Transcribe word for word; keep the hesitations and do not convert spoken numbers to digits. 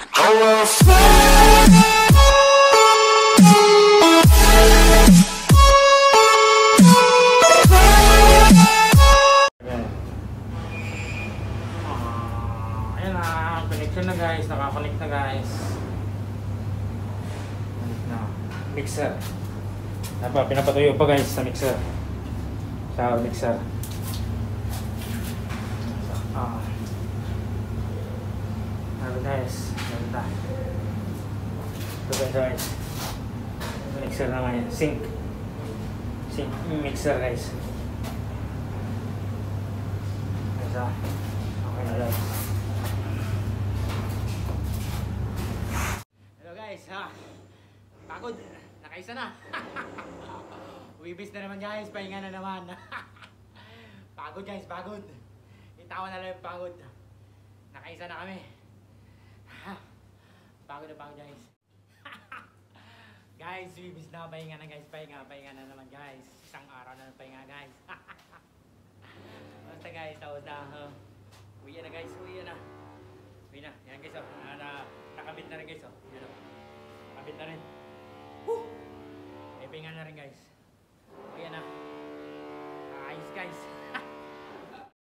Ayan na, connection na guys, nakakonect na guys. Na, mixer. Napa, pinapatuyo pa guys sa mixer. Sa mixer. Ah. Ano guys, ganda. Ito guys. Mixer naman yan, sink. Sink mixer guys. Guys ah. Okay na guys. Hello guys ha. Pagod. Nakaisa na. Wibis na naman guys. Pahinga na naman. Pagod guys. Pagod. Itawan na lang yung pagod. Nakaisa na kami. Pagod na pagod guys. Guys, wibis na. Pahinga na guys. Pahinga. Pahinga na naman guys. Isang araw na ng pahinga guys. Basta guys. Tapos na.